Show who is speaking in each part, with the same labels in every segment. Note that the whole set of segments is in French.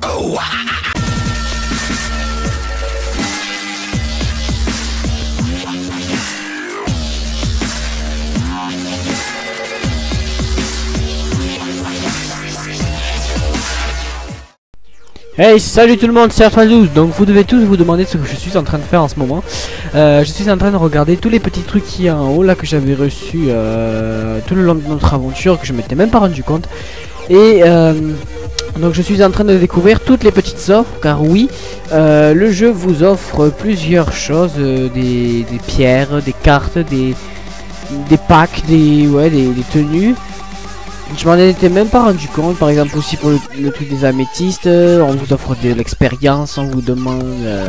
Speaker 1: Hey, salut tout le monde, c'est Arthur12. Donc vous devez tous vous demander ce que je suis en train de faire en ce moment. Je suis en train de regarder tous les petits trucs qu'il y a en haut là que j'avais reçus tout le long de notre aventure, que je m'étais même pas rendu compte. Et donc je suis en train de découvrir toutes les petites offres, car oui, le jeu vous offre plusieurs choses, des pierres, des cartes, des packs, des tenues. Je m'en étais même pas rendu compte. Par exemple aussi pour le truc des améthystes, on vous offre de l'expérience, on vous demande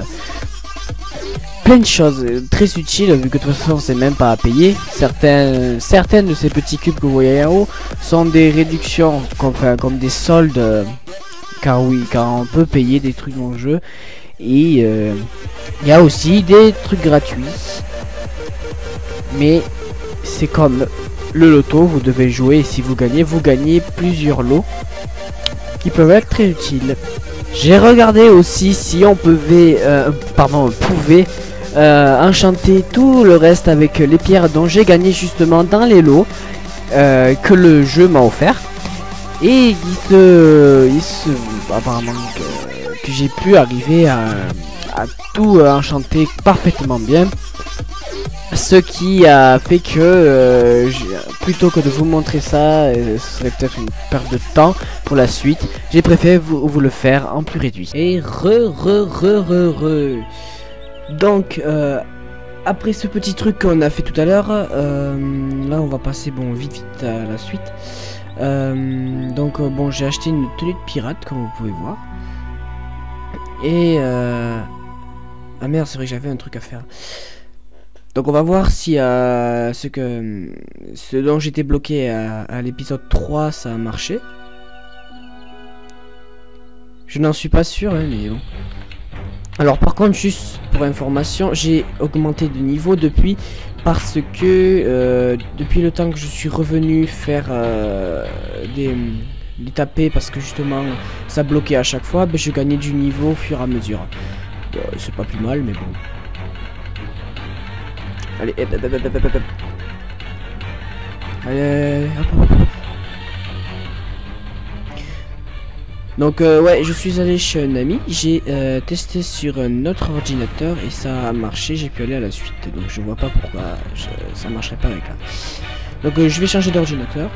Speaker 1: plein de choses très utiles, vu que de toute façon c'est même pas à payer. Certaines de ces petits cubes que vous voyez en haut sont des réductions, comme des soldes, car oui, car on peut payer des trucs dans le jeu. Et il y a aussi des trucs gratuits, mais c'est comme le loto, vous devez jouer et si vous gagnez plusieurs lots qui peuvent être très utiles. J'ai regardé aussi si on pouvait enchanter tout le reste avec les pierres dont j'ai gagné justement dans les lots que le jeu m'a offert. Et apparemment que j'ai pu arriver à tout enchanter parfaitement bien. Ce qui a fait que plutôt que de vous montrer ça, ce serait peut-être une perte de temps pour la suite, j'ai préféré vous le faire en plus réduit. Et donc après ce petit truc qu'on a fait tout à l'heure, là on va passer vite à la suite. Donc j'ai acheté une tenue de pirate comme vous pouvez voir. Et ah merde, c'est vrai que j'avais un truc à faire. Donc on va voir si ce dont j'étais bloqué à l'épisode 3 ça a marché. Je n'en suis pas sûr hein, mais bon. Alors par contre, juste pour information, j'ai augmenté de niveau depuis, parce que depuis le temps que je suis revenu faire des tapés, parce que justement ça bloquait à chaque fois, je gagnais du niveau au fur et à mesure. C'est pas plus mal mais bon. Allez, hop. Allez, hop. Donc ouais, je suis allé chez un ami, j'ai testé sur un autre ordinateur et ça a marché, j'ai pu aller à la suite. Donc je vois pas pourquoi ça marcherait pas avec là. Donc je vais changer d'ordinateur.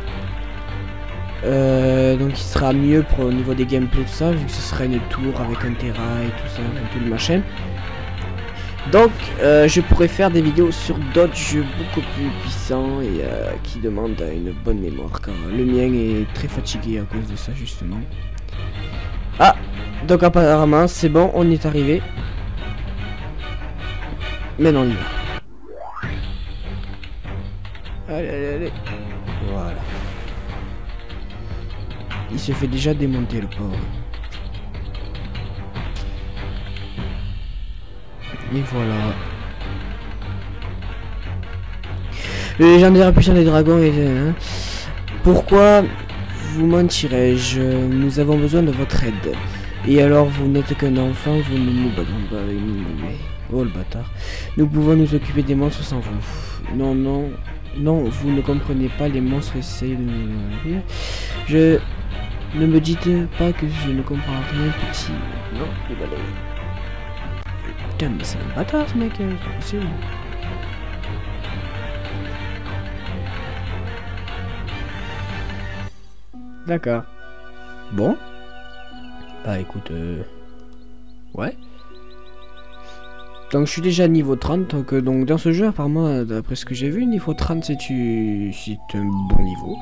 Speaker 1: Donc il sera mieux pour au niveau des gameplays tout ça, vu que ce sera une tour avec un Tera et tout ça, tout le machin. Donc je pourrais faire des vidéos sur d'autres jeux beaucoup plus puissants et qui demandent une bonne mémoire, car le mien est très fatigué à cause de ça justement. Ah, donc apparemment c'est bon, on y est arrivé. Maintenant on y va. Allez. Voilà. Il se fait déjà démonter le pauvre. Et voilà. Le légendaire puissant des dragons et pourquoi vous mentirais-je? Nous avons besoin de votre aide. Et alors vous n'êtes qu'un enfant, vous ne nous battons pas avec nous. Oh le bâtard. Nous pouvons nous occuper des monstres sans vous. Non, vous ne comprenez pas, les monstres essayent de nous... Ne me dites pas que je ne comprends rien, petit. Non, les balais. Putain, mais c'est un bâtard ce mec, c'est pas possible. D'accord. Bon. Bah écoute, ouais. Donc je suis déjà niveau 30, donc dans ce jeu apparemment, d'après ce que j'ai vu, niveau 30 c'est un bon niveau.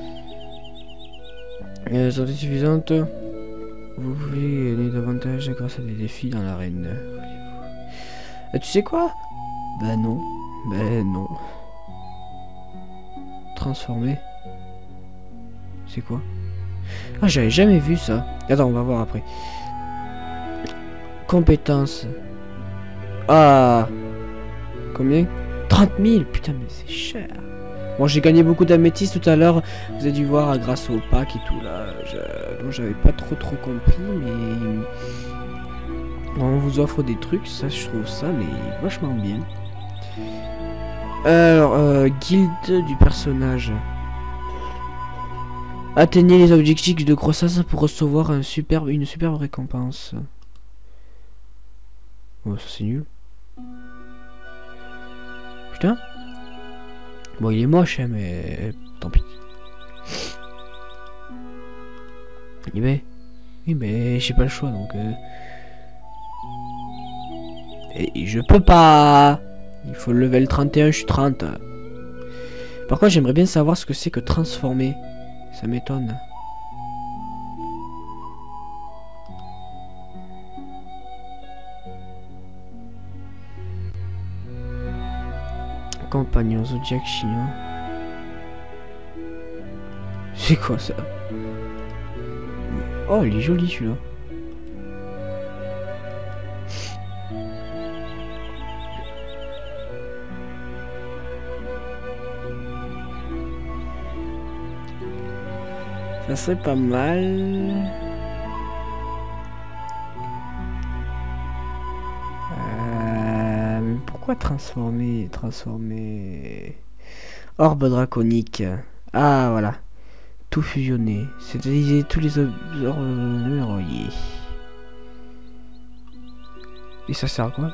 Speaker 1: Santé suffisante. Vous pouvez gagner davantage grâce à des défis dans l'arène. Tu sais quoi? Ben non. Transformer. C'est quoi? Ah, j'avais jamais vu ça. Attends, on va voir après. Compétences. Ah. Combien? 30 000. Putain, mais c'est cher. Bon, j'ai gagné beaucoup d'améthystes tout à l'heure. Vous avez dû voir grâce au pack et tout là. Donc j'avais pas trop compris, mais on vous offre des trucs. Ça, je trouve ça mais vachement bien. Alors, guilde du personnage. Atteignez les objectifs de croissance pour recevoir une superbe récompense. Oh, ça c'est nul. Putain. Bon, il est moche, hein, mais tant pis. Oui, mais j'ai pas le choix, donc... Et je peux pas. Il faut le level 31, je suis 30. Par contre, j'aimerais bien savoir ce que c'est que transformer. Ça m'étonne. Compagnon Zodiac chinois. C'est quoi ça? Oh, il est joli celui-là. Ça serait pas mal. Mais pourquoi transformer orbe draconique. Ah voilà. Tout fusionner. C'est-à-dire tous les orbes. Et ça sert à quoi?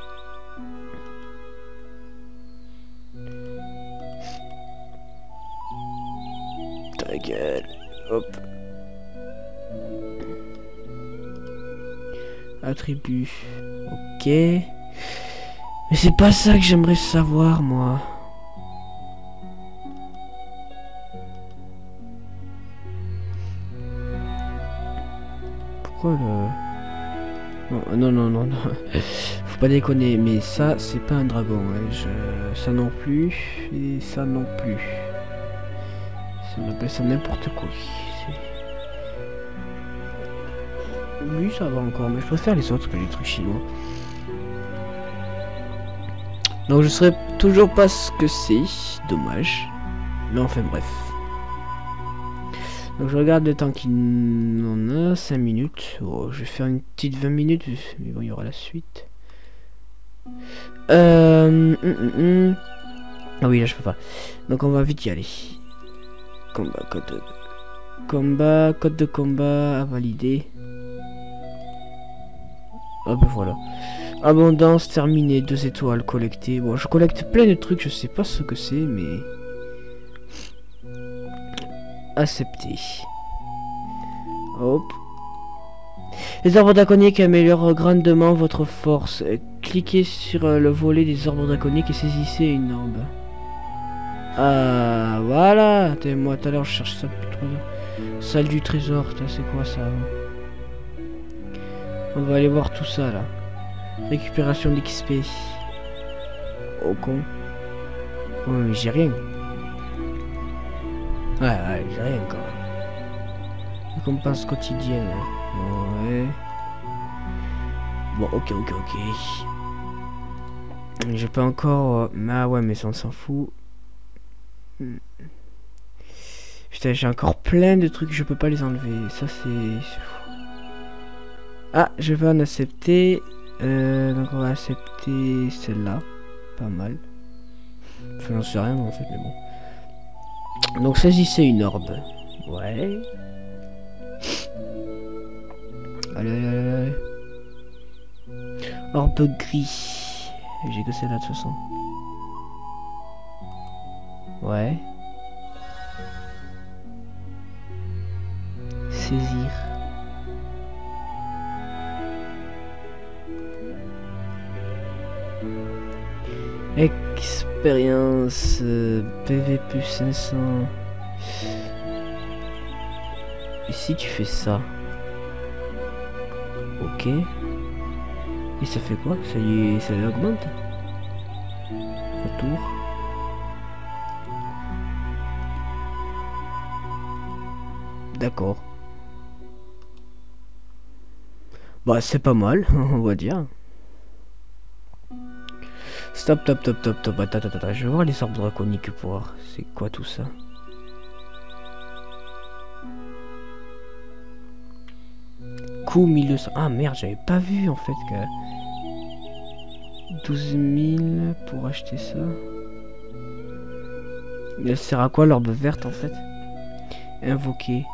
Speaker 1: Ta gueule. Hop. Attribut. Ok. Mais c'est pas ça que j'aimerais savoir, moi. Pourquoi le... Non. Faut pas déconner, mais ça, c'est pas un dragon. Hein. Ça non plus. Et ça non plus. On appelle ça n'importe quoi. Lui ça va encore, mais je préfère les autres que les trucs chinois. Donc je saurais toujours pas ce que c'est, dommage. Mais enfin bref. Donc je regarde le temps qu'il en a, 5 minutes. Oh, je vais faire une petite 20 minutes, mais bon il y aura la suite. Ah oui là je peux pas. Donc on va vite y aller. Code de combat à valider. Ah ben voilà. Abondance terminée, 2 étoiles collectées. Bon, je collecte plein de trucs, je sais pas ce que c'est, mais... Accepté. Hop. Les arbres draconiques améliorent grandement votre force. Cliquez sur le volet des arbres draconiques et saisissez une orbe. Ah, voilà. Moi, tout à l'heure, je cherche ça depuis 3 heures. Salle du trésor, c'est quoi ça? On va aller voir tout ça, là. Récupération d'XP. Oh, con. Oh, mais j'ai rien. Ouais, j'ai rien, quand même. Récompense quotidienne. Ouais. Bon, ok. J'ai pas encore... Ah ouais, mais ça, on s'en fout. Putain, j'ai encore plein de trucs, je peux pas les enlever. Ça, c'est fou. Ah, je vais en accepter. Donc, on va accepter celle-là. Pas mal. Enfin, j'en sais rien, en fait, mais bon. Donc, saisissez une orbe. Ouais. Allez. Orbe gris. J'ai que celle-là, de toute façon. Ouais. Saisir. Expérience PV plus 500. Et si tu fais ça? Ok. Et ça fait quoi? Ça y est, ça augmente? Retour. D'accord. Bah c'est pas mal, on va dire. Stop, top, top, top, top. Attends. Je vais voir les arbres draconiques pour voir. C'est quoi tout ça? Coût 1200. Ah merde, j'avais pas vu en fait que... 12 000 pour acheter ça. Elle sert à quoi l'orbe verte en fait? Invoquer.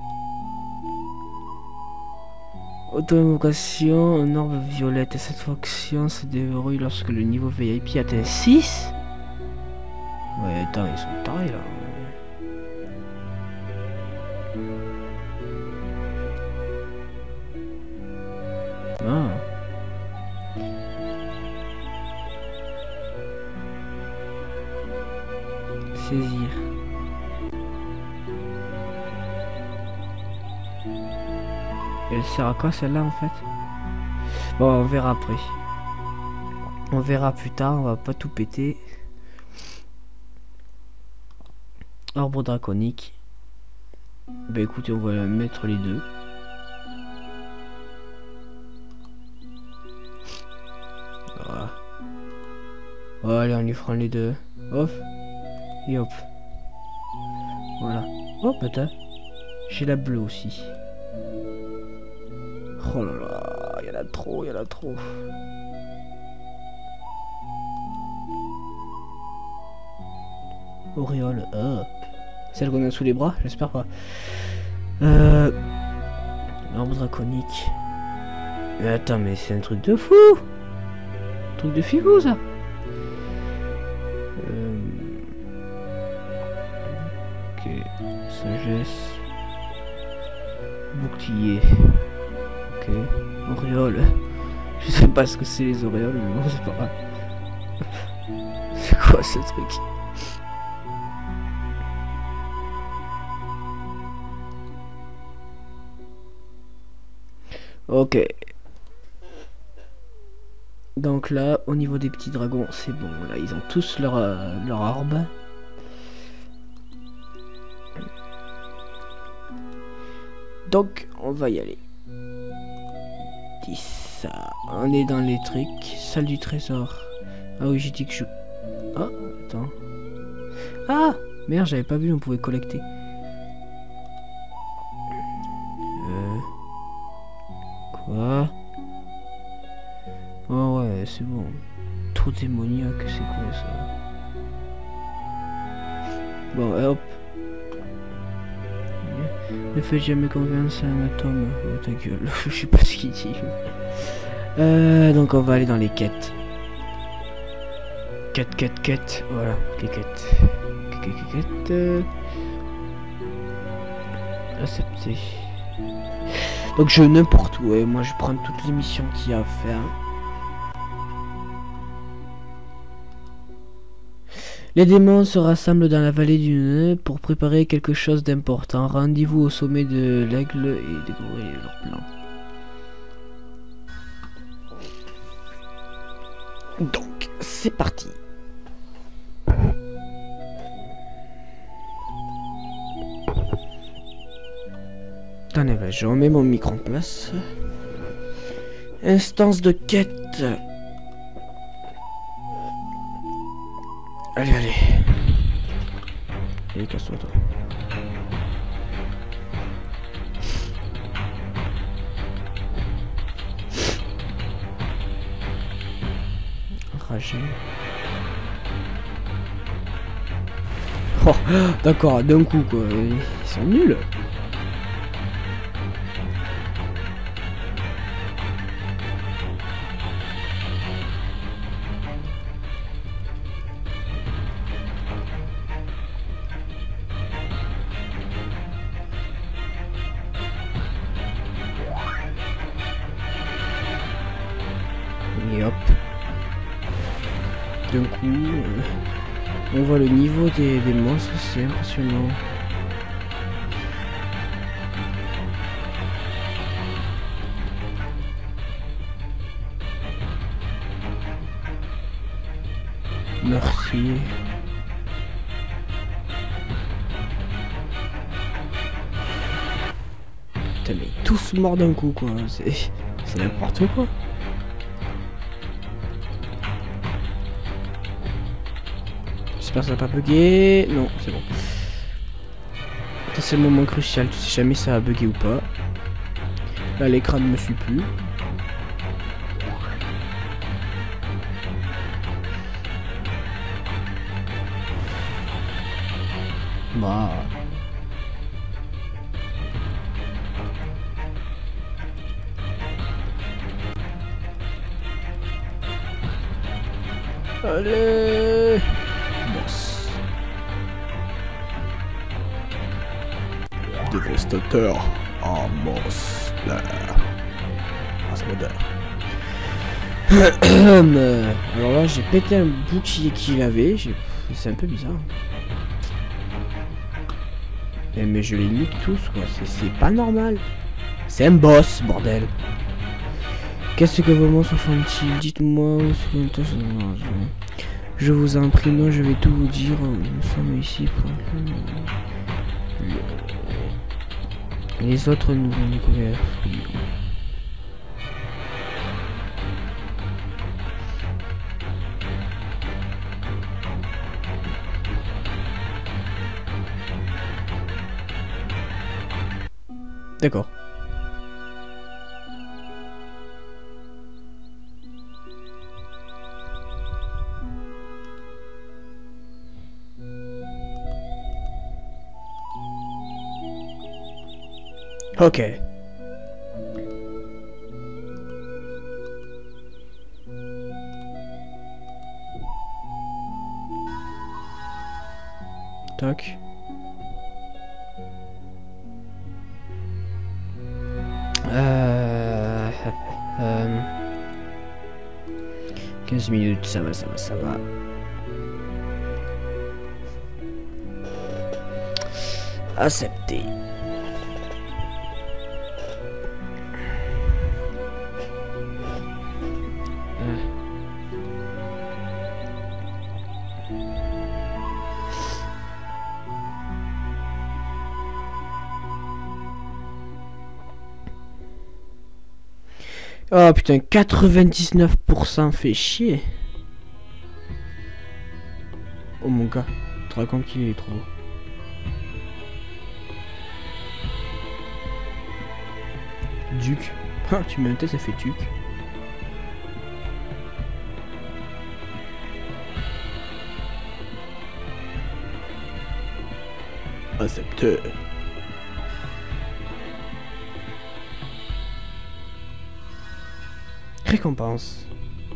Speaker 1: Auto-invocation, un orbe violette. Cette fonction se déverrouille lorsque le niveau VIP atteint 6. Ouais, attends, ils sont tarés là. Ah. Saisir. Elle sert à quoi celle-là en fait? Bon, on verra après. On verra plus tard, on va pas tout péter. Arbre draconique. Bah écoutez, on va mettre les deux. Voilà. Oh, allez, on lui prend les deux. Hop. Et hop. Voilà. Hop, attends. J'ai la bleue aussi. Oh là là, il y en a trop, il y en a trop. Auréole, celle qu'on a sous les bras, j'espère pas. L'arbre draconique. Mais attends, mais c'est un truc de fou. Un truc de figou ça. Ok, sagesse. Bouclier. Ok, auréole. Je sais pas ce que c'est les auréoles, mais bon, c'est pas grave. C'est quoi ce truc? Ok. Donc là, au niveau des petits dragons, c'est bon. Là, ils ont tous leur orbe. Donc, on va y aller. 10. On est dans les trucs. Salle du trésor. Ah oui, j'ai dit que je... Ah, attends. Ah, merde, j'avais pas vu, on pouvait collecter. Quoi? Oh ouais, c'est bon. Trop démoniaque, c'est quoi ça? Bon, hop. Ne fais jamais confiance à un atome. Oh ta gueule, je sais pas ce qu'il dit. Donc on va aller dans les quêtes. Quête. Voilà, les quêtes. Quête. Accepter. Donc je vais n'importe où, et moi je prends toutes les missions qu'il y a à faire. Les démons se rassemblent dans la vallée du nœud pour préparer quelque chose d'important. Rendez-vous au sommet de l'aigle et découvrir leur plan. Donc, c'est parti. Attendez, bah, je remets mon micro en place. Instance de quête. Allez. Allez, casse-toi, toi. Ragé. Oh, d'accord, d'un coup, quoi. Ils sont nuls. Et hop. D'un coup, on voit le niveau des monstres, c'est impressionnant. Merci. Putain, mais tous morts d'un coup, quoi. C'est n'importe quoi. J'espère que ça va pas bugger. Non, c'est bon. C'est le moment crucial, tu sais jamais ça va bugger ou pas. Là, l'écran ne me suit plus. Bah. Allez, boss. Dévastateur en monstre. Asmodeur. Alors là, j'ai pété un bouclier qu'il avait. C'est un peu bizarre. Mais je les nique tous, quoi. C'est pas normal. C'est un boss, bordel. Qu'est-ce que vos monstres font-ils? Dites-moi où ce que je vous en prie, non, je vais tout vous dire. Nous sommes ici pour... Les autres nous ont découvert. D'accord. Ok. Toc. 15 minutes, ça va. Accepté. Oh putain, 99% fait chier. Oh mon gars, tu te racontes qu'il est trop beau. Duc. Ah, tu mets un test, ça fait Duc. Accepté. Récompense.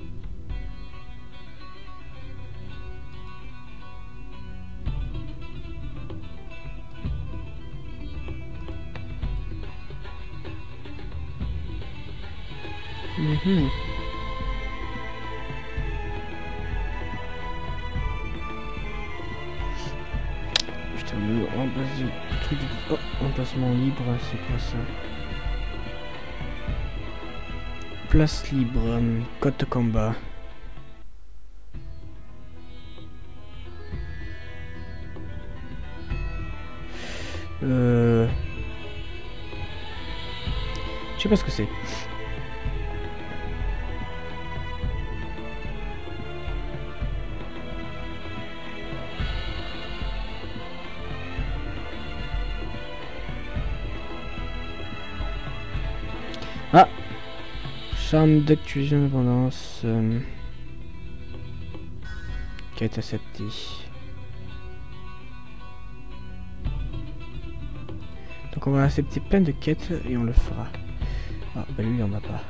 Speaker 1: Putain, le truc du... Oh, emplacement libre, c'est quoi ça? Place libre, code de combat. Je sais pas ce que c'est. Ah, charme d'actualisation d'indépendance qui a été accepté. Donc on va accepter plein de quêtes et on le fera. Ah bah lui il en a pas.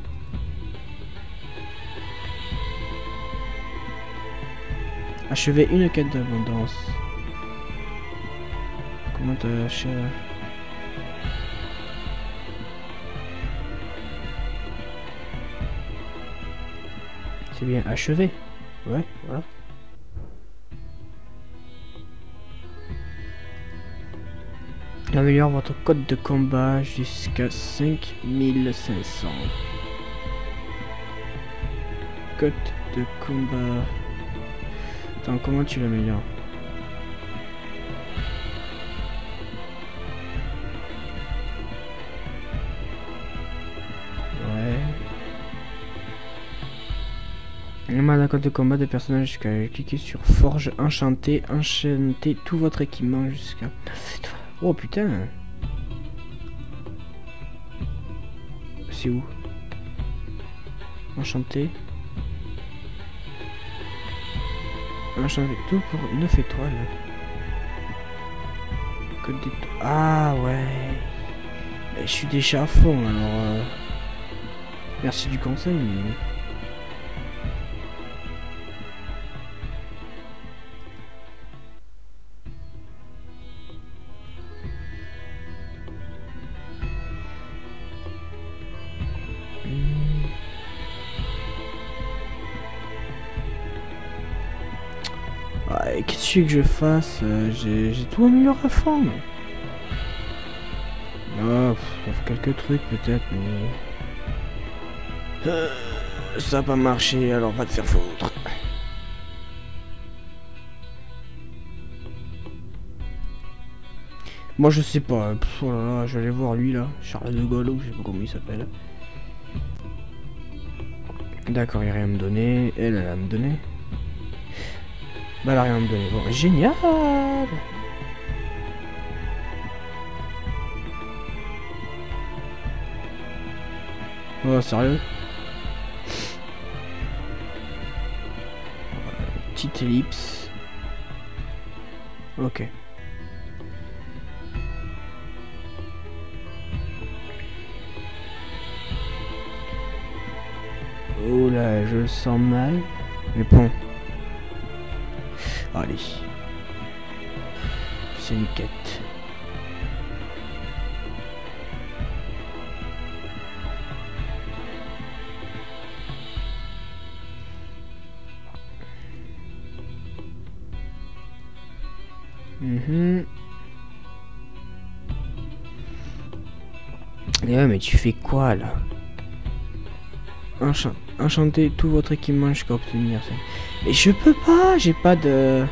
Speaker 1: Achever une quête d'abondance. Comment t'achèves? C'est bien achevé. Ouais, voilà. Améliore votre code de combat jusqu'à 5500. Code de combat. Attends, comment tu l'améliores? La code de combat des personnages jusqu'à cliquer sur Forge, enchanter tout votre équipement jusqu'à... Oh putain. C'est où? Enchanter tout pour 9 étoiles. Code d'étoiles. Ah ouais. Mais je suis déjà à fond alors. Merci du conseil mais... Qu'est-ce que je fasse? J'ai tout amélioré à fond. Oh, quelques trucs peut-être, mais... ça a pas marché, alors va te faire foutre. Moi je sais pas, oh là là, je vais aller voir lui là, Charles de Gaulle, ou je sais pas comment il s'appelle. D'accord, il a rien à me donner, elle a à me donner. Bah elle a rien à me donner, bon, génial. Oh sérieux? Petite ellipse. Ok. Oh là, je le sens mal. Mais bon. Allez. C'est une quête. Et ouais, mais tu fais quoi là? Enchanter tout votre équipement jusqu'à obtenir ça. Mais je peux pas, j'ai pas de...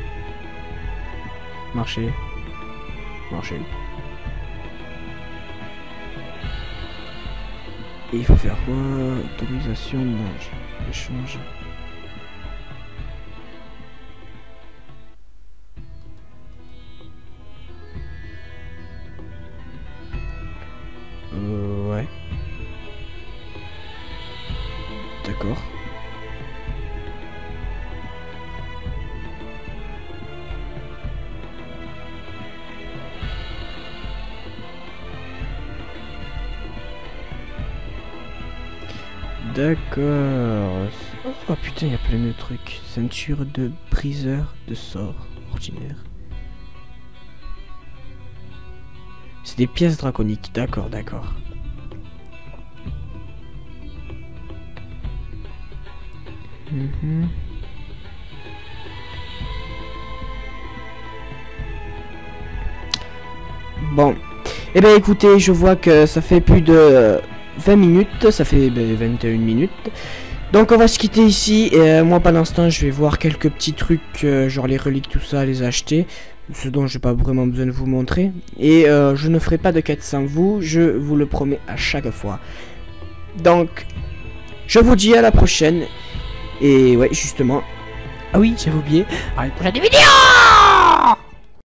Speaker 1: Marcher. Et il faut faire quoi? Autorisation d'âge. Échange. Ouais. D'accord. D'accord. Oh putain, il y a plein de trucs. Ceinture de briseur de sort ordinaire. C'est des pièces draconiques. D'accord, d'accord. Bon. Eh ben écoutez, je vois que ça fait plus de 20 minutes. Ça fait 21 minutes. Donc on va se quitter ici. Et moi pendant ce temps, je vais voir quelques petits trucs, genre les reliques, tout ça, les acheter. Ce dont j'ai pas vraiment besoin de vous montrer. Et je ne ferai pas de quête sans vous. Je vous le promets à chaque fois. Donc, je vous dis à la prochaine. Et ouais, justement. Ah oui, j'avais oublié. À une prochaine vidéo.